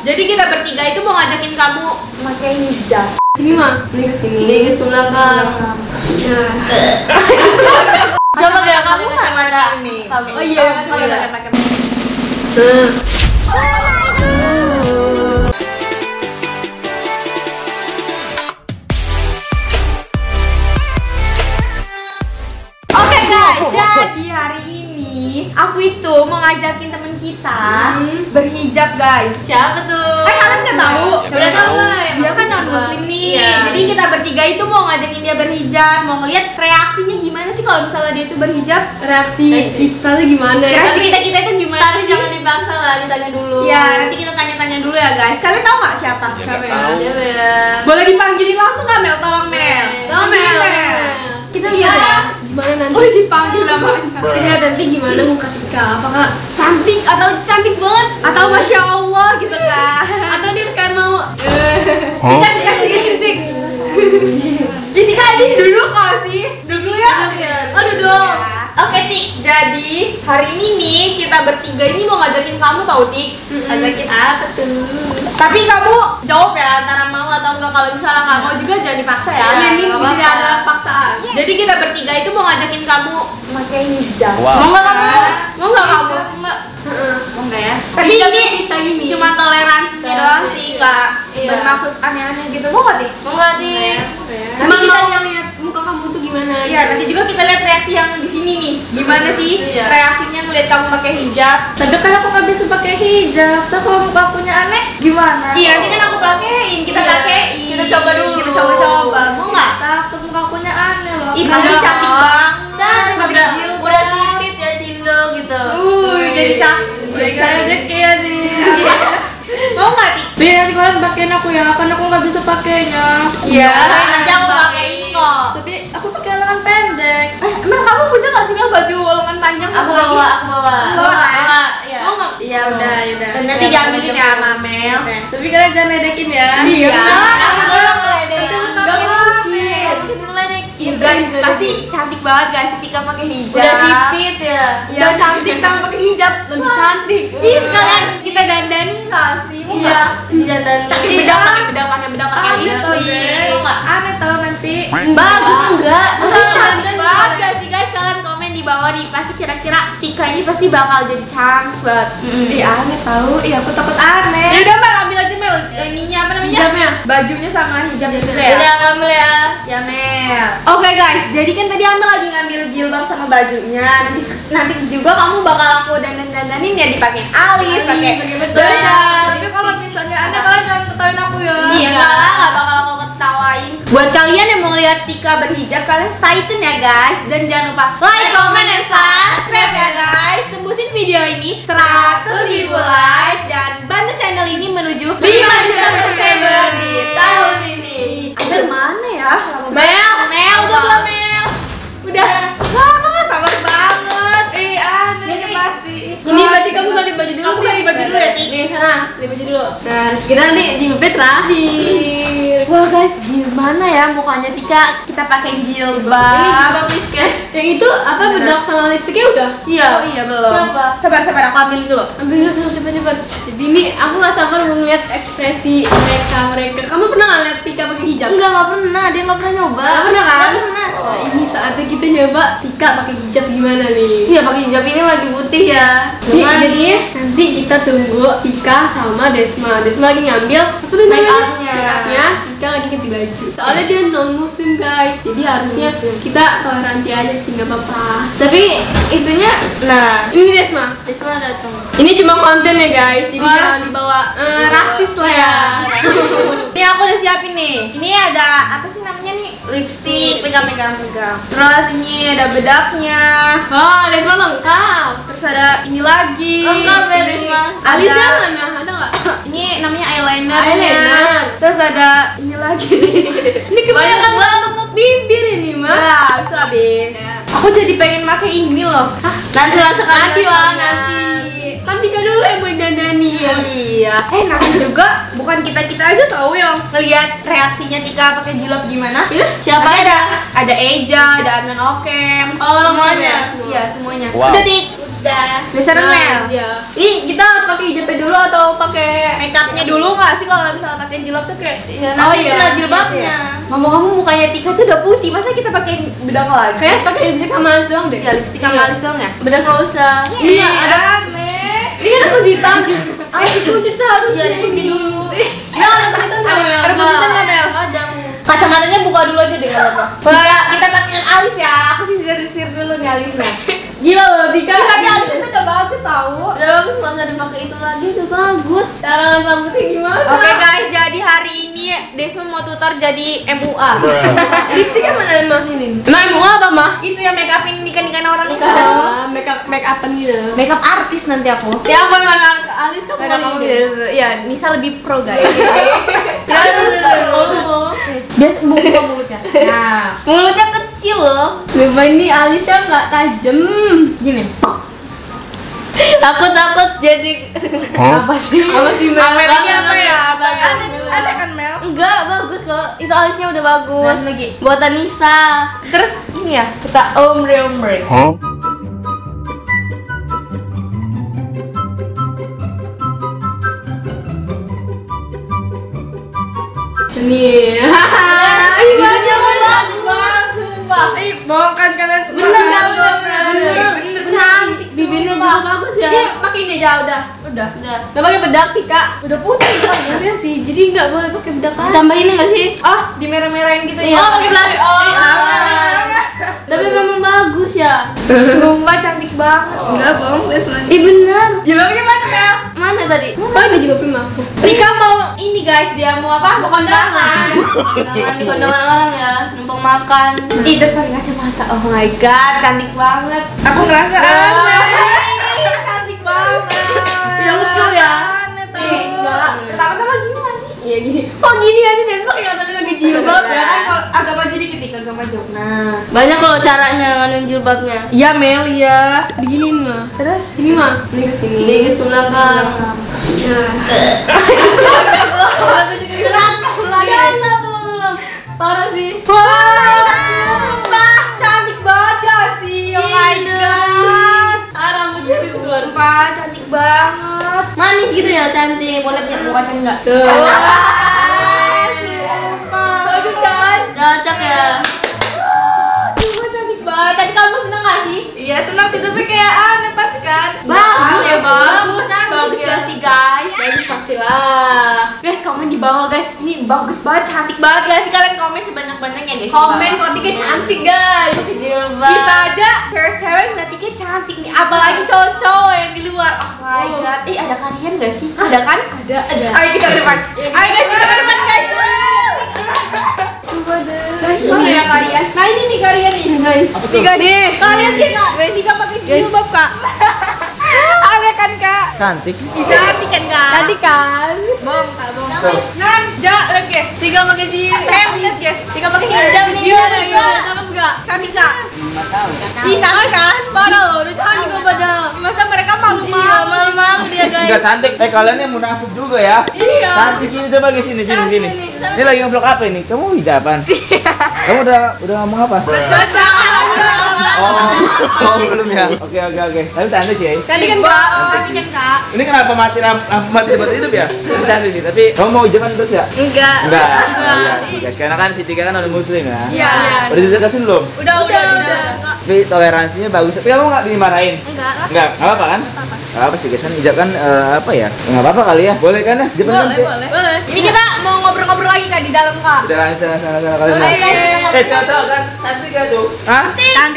Jadi kita bertiga itu mau ngajakin kamu pakai hijab. Ini mah, ini kesini. Ini ke belakang. Coba gak kamu mana ini? Oh iya, pakai. Oke guys, jadi hari ini aku itu mau ngajakin temen kita berhijab guys. Siapa tuh? Kalian nggak tahu? Udah tahu lah. Dia kan non muslim nih. Iya. Jadi kita bertiga itu mau ngajakin dia berhijab, mau ngeliat reaksinya gimana sih kalau misalnya dia itu berhijab. Reaksi kita tuh gimana ya? Reaksi kita itu gimana? Tapi sih? jangan dipaksa lah, ditanya dulu. Ya, nanti kita tanya-tanya dulu ya guys. Kalian tahu nggak siapa? Siapa ya? Boleh dipanggilin langsung nggak Mel? Tolong Mel. Tolong Mel. Kita lihat ya. Gimana nanti? Oh dipanggil namanya. Kita lihat nanti gimana muka Tika. Apakah cantik atau cantik banget? Atau masya Allah gitu kan? Atau dia kan mau? Kita dikasih. Jadi ini duduk nggak sih? Duduk ya? Oh duduk. Oke Tik, jadi hari ini nih kita bertiga ini mau ngajakin kamu tau Tik. Ngajakin apa tuh? Tapi kamu jawab ya antara mau atau enggak. Kalau misalnya nggak mau juga jangan dipaksa ya. Ini tidak ada paksaan. Jadi kita bertiga itu mau ngajakin kamu pakai hijab. Mau nggak kamu? Mau nggak kamu? Enggak. Mau nggak ya? Tapi Hijab ini kita gini. cuma toleransinya doang sih, nggak Iya. bermaksud aneh-aneh gitu. Mau nggak Tik? Mau nggak Dik? Nanti Cuma kita mau lihat muka kamu tuh gimana? Iya, nanti juga kita lihat reaksi yang di sini nih. Gimana sih Iya. reaksinya ngeliat kamu pakai hijab? Tapi kan aku nggak bisa pakai hijab. Terus kalau muka akunya aneh, gimana? Iya, nanti kan aku pakein, kita Iya. pakein. Kita coba dulu. Kita coba-coba. Mau nggak? Takut muka akunya aneh loh. Ih, pasti Udah. cantik banget. Cantik pakai udah jilbab. sipit ya Cindo gitu. Jadi cantik. Saya rezeki ya nih. Mau nggak Tik? Biar nanti kalian pakein aku ya, kan aku nggak bisa pakainya. Iya, nanti aku pakein kok. Tapi aku pakai lengan pendek. Emang kamu punya nggak sih Mel baju lengan panjang? Aku bawa. Bawa. Iya. Mau nggak? Iya udah. Dan nanti diambilin ya sama Mel. Oke. Tapi kalian jangan ledekin ya. Iya. Kamu Nggak tolong ngeledek. Nggak mungkin ngeledekin. Guys, pasti cantik banget guys Tika pakai hijab. Udah sipit ya. Udah cantik tanpa pakai hijab lebih cantik. Ih, sekalian kita dandanin nggak sih? Mau Iya. nggak? Dandanin. Pakai bedak, pakai bedak, pakai lipstick. Mau nggak? Aneh tau nanti. Bagus enggak? Masa Masa cantik dandan banget gimana? gak sih guys? Kalian komen di bawah nih. Pasti kira-kira Tika ini pasti bakal jadi cantik banget. Ih aneh tahu. Ih aku takut aneh. Ya udah Mel, ambil aja Mel. Ininya apa namanya? Hijabnya? Bajunya sama hijabnya dulu ya. Udah ngambil ya. Ya Mel. Oke guys, jadi kan tadi Amel lagi ngambil jilbab sama bajunya. Nanti juga kamu bakal aku dandanin ya, dipakai alis, pakai bedak. Tapi kalau misalnya aneh kalian jangan ketahuin aku ya. Iya, nggak bakal aku ketawain. Buat kalian yang mau lihat Tika berhijab, kalian stay tune ya guys. Dan jangan lupa like, comment, dan subscribe ya guys. Tembusin video ini 100.000 like dan bantu channel ini menuju 5 juta subscriber di tahun ini. Amel mana ya? Mel, udah belum Mel? Udah. Wah, sabar banget. Aneh Ini- pasti. Ini berarti kamu ganti baju dulu. Kamu ganti baju dulu ya, Tik? Nih, sana, ganti baju dulu. Nah, kita nih jilbabnya terakhir. Wah guys, gimana ya mukanya Tika? Kita pakai jilbab. Ini jilbab lipstick. Yang itu apa bedak sama lipstiknya udah? Iya, oh iya belum. Kenapa? Sabar, aku ambilin dulu. Ambil dulu sana, cepet-cepet. Jadi ini aku nggak sabar mau ngeliat ekspresi mereka. Kamu pernah nggak lihat Tika pakai hijab? Nggak pernah. Dia nggak pernah nyoba. Nggak pernah kan? Nggak pernah. Nah, ini saatnya kita nyoba Tika pakai hijab gimana nih? Iya, pakai hijab ini lagi putih ya. Jadi nanti kita tunggu Tika sama Desma. Desma lagi ngambil apa tuh namanya? Make-upnya. Tika lagi ganti baju. Soalnya dia non muslim guys. Jadi harusnya kita toleransi aja sih, nggak apa-apa. Tapi itunya, nah, Ini Desma. Desma datang. Ini cuma konten ya guys. Jadi Oh. jangan dibawa rasis lah ya. Ini aku udah siapin nih. Ini ada apa sih namanya nih? Lipstick, pegang. Terus ini ada bedaknya. Oh, Desma lengkap. Terus ada ini lagi. Lengkap ya Ini Desma. ada- Alisnya mana? Ada nggak? Ini namanya eyeliner. Eyeliner. Terus ada ini lagi. Ini kebanyakan banget bibir ini mah. Nah, habis. Aku jadi pengen pakai ini loh. Nanti nanti lah nanti. Kan Tika dulu yang mau dandanin. Oh iya. Nanti juga bukan kita aja tahu yang ngelihat reaksinya Tika pakai jilbab gimana. Iya, siapa Nanti aja? ada Eja, ada Adnan Okem. Oh, semuanya. Iya, semuanya. Wow. Udah Tik. Besaran Mel. Iya. Ini kita pakai hijabnya dulu atau pakai Make upnya dulu nggak sih kalau misalnya pakai jilbab tuh kayak Iya, nanti kena jilbabnya. ngomong-ngomong mukanya Tika tuh udah putih, masa kita pakai bedak lagi? Kayak pakai lipstik sama alis doang deh. Ya lipstik sama alis doang ya? Bedak nggak usah. Iya, ada. Aneh. Ini kan aku jitam. Aku kucit seharusnya. Iya, kucit dulu. Ya, ada kucitan nggak Mel? Ada kucitan nggak, Mel? Ada. Kacamatanya buka dulu aja deh nggak apa-apa. Wah, kita pakai alis ya. Aku sisir dulu nih alisnya. Gila loh, Tika. Tapi alisnya tuh udah bagus tau. Udah bagus, nggak usah dipakai itu lagi, udah bagus. Cara rambutnya gimana? Oke guys, jadi hari ini Desmond mau tutor jadi MUA. Lipstiknya mana emang ini? Emang mau apa mah? Itu ya make upin nikah-nikahan orang Nikah, make upan gitu. Make up artis nanti aku. Ya, aku emang alis kamu Ada kamu mau ya, Nisa lebih pro guys. Biasa buka mulutnya. Nah, Mulutnya kecil loh. Coba ini alisnya nggak tajam. gini. Takut jadi. Apa sih? Apa sih, Mel? Amel ini apa ya? Bagus, Aneh, Mel. aneh kan Mel? Enggak, bagus kok. Itu alisnya udah bagus. Dan lagi. Buatan Nisa. Terus ini ya, kita ombre. Nih. Ini aja bagus banget, sumpah. Bohong kan kalian semua. Bener, kan? bener, Bener, bener cantik. Bibirnya juga sumpah. bagus ya. Ini pakai ini aja udah. Udah. Gak pakai bedak, Tika. Udah putih kan? Iya sih, jadi nggak boleh pakai bedak lagi. Tambah ini nggak sih? Oh, di merah-merahin gitu Iya, ya? pakai plastik. Tapi memang bagus ya. Sumpah cantik banget. Enggak bohong Desmond. Ih bener. Jilbabnya mana Mel? Mana tadi? Oh ini juga prima aku. Tika mau ini guys, dia mau apa? Mau kondangan. Kondangan di kondangan orang ya, numpang makan. Ih, terus pakai kacamata. Oh my god, cantik banget. Aku ngerasa aneh. Cantik banget. Ya lucu ya. Aneh tau. Ih, enggak. Pertama-tama gini gak sih? Iya gini. Oh gini aja deh, pakai kata lagi jilbab Ya ya. kan kalau agak maju dikit, agak maju. Nah. Banyak loh caranya nganuin jilbabnya. Iya Mel, iya. Beginiin mah. Terus Ini mah, ini ke sini. Ini ke belakang. Ya. Belum. Parah sih. wah, sumpah cantik banget gak sih? Oh my god. Rambutnya keluar. Sumpah cantik banget. Manis gitu ya, cantik. Boleh punya muka cantik nggak? Tuh. Sumpah. Bagus kan? Cocok ya. Sumpah cantik banget. Tadi kamu seneng gak sih? Iya senang sih tapi kayak aneh pasti kan. Bagus ya bagus. cantik Bagus ya. gak sih guys? Bagus pastilah. Guys komen di bawah guys. Ini bagus banget, cantik banget gak sih? Kalian komen sebanyak-banyaknya guys. Komen kok Tika cantik guys. Jilbab. Kita aja cewek-cewek ngeliat Tika cantik nih, apalagi cowok-cowok yang di luar. Oh my god. Ada kalian gak sih? Ada kan? Ada. Ayo kita ke depan. Ayo guys kita ke depan guys. Guys, ini ya kalian. Nah ini nih kalian nih. Guys. Tiga deh. Kalian kita Tika pakai jilbab kak. Aneh kan kak? Cantik sih. Cantik kan kak? Tadi kan. Bohong kak bohong. Nan, lihat ya. Tika pakai jilbab. Lihat ya. Tika pakai hijab nih. Gimana, Gimana? Cakep nggak? Cantik kak? Ih cantik kan? Parah loh, udah cantik loh pada. Masa mereka Iya, malu-malu? malu-malu dia guys. Enggak cantik. Kalian yang munafik juga ya. Iya. Cantik ini coba ke sini sini sini. Ini lagi nge-vlog apa ini? Kamu hijaban. Kamu udah ngomong apa? Oh, belum ya. Oke. Tapi cantik sih. Tadi kan Kak. Cantik kan kak? Ini kenapa mati buat hidup ya? Ini cantik sih. Tapi kamu mau hijaban terus ya? Enggak. Enggak. Iya, guys. Karena kan si Tika kan orang muslim ya. Iya. Udah dijelasin belum? Udah. Tapi toleransinya bagus. Tapi kamu nggak dimarahin? Enggak. Enggak apa-apa kan? Nggak apa sih guys kan hijab kan apa ya? Nggak apa-apa kali ya. Boleh kan ya? Hijaban cantik. Boleh. Ini kita mau ngobrol-ngobrol lagi kak di dalam kak. Udah langsung sana kalian. Ayo, guys. Cocok kan? Cantik gak tuh? Hah? Cantik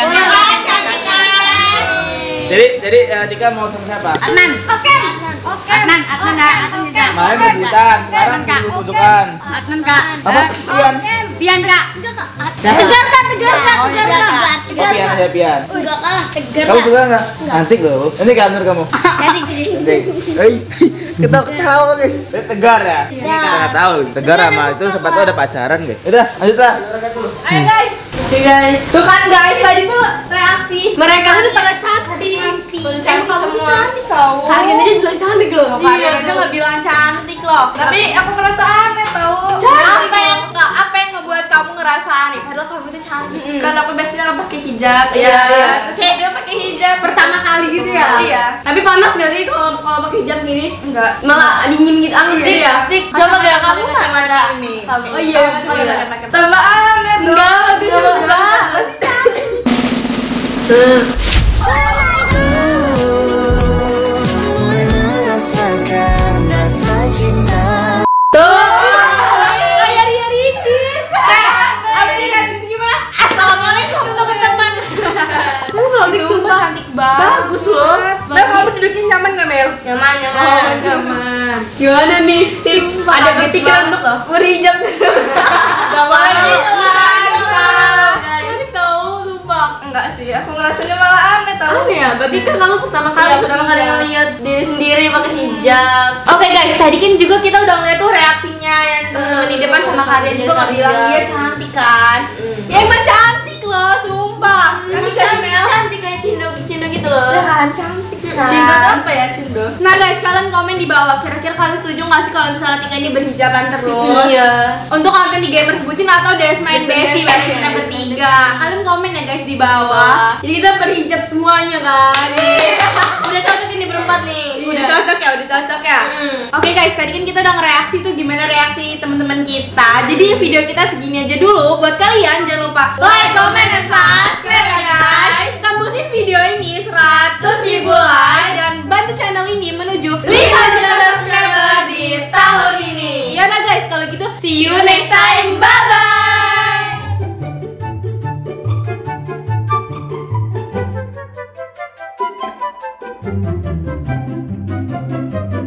Jadi Tika mau sama siapa? Adnan. Oke. Adnan juga. Kemarin rebutan, sekarang duduk-dudukan. Adnan kak. Apa? Pian. Pian kak. Tegar kak. Oh Pian aja Pian. Kamu suka nggak? Cantik loh. Nanti kantor kamu. Cantik. Ketawa guys. Tegar ya? Kita nggak tahu. Tegar sama itu sempat tuh ada pacaran guys. Udah lanjut lah. Ayo guys. Guys. Tuh kan guys, tadi tuh reaksi. Mereka tuh pada cantik. Cantik Kamu tuh semua. cantik tau. Kalian aja bilang cantik loh. Kalian aja nggak bilang cantik loh. Tapi aku ngerasa aneh tau. Apa yang ngebuat kamu perasaan nih, padahal kamu tuh cantik. Karena aku biasanya nggak pakai hijab. Iya. Terus dia pakai hijab Pertama kali gitu ya? Iya. Tapi panas gak sih kalau pakai hijab gini? Enggak. Malah dingin gitu, anget gitu ya. Tik, coba kayak kamu mana ini? Oh iya, Pakai tambah aneh dong. enggak, enggak. Masih cantik. Kayak Ria Ricis. Abis ini dari sini gimana? Assalamualaikum teman-teman. Sumpah cantik banget. Bagus loh. Nah, kamu duduknya nyaman nggak, Mel? Nyaman. Nyaman. Gimana nih? Tim ada kepikiran untuk berhijab terus. Gak boleh. Cantik tahu, sumpah. Enggak sih, aku ngerasanya malah aneh tau. Aneh ya, berarti kan kamu pertama kali ngeliat diri sendiri pakai hijab. Oke guys, tadi kan juga kita udah ngeliat tuh reaksinya yang temen-temen di depan sama kalian juga nggak bilang dia cantik kan? Ya emang cantik loh, sumpah. Nanti kasih Mel. Cantik kayak Cindo gitu loh. Ya kan, cantik kan? Cindo tuh apa ya, Cindo? Nah guys, kalian komen di bawah. Kira-kira kalian setuju nggak sih kalau misalnya Tika ini berhijaban terus? Iya. Untuk konten di Gamers Bucin atau Desma and Besti bareng kita bertiga. Kalian komen ya guys di bawah. Jadi kita berhijab semuanya kan. Udah cocok ini berempat nih. Udah cocok ya, udah cocok ya. Oke guys, tadi kan kita udah ngereaksi tuh gimana reaksi teman-teman kita. Jadi video kita segini aja dulu. Buat kalian jangan lupa like, comment, dan subscribe ya guys. Tembusin video ini 100.000 like dan bantu channel ini menuju 5 juta subscriber di tahun ini. Ya nah guys, kalau gitu see you next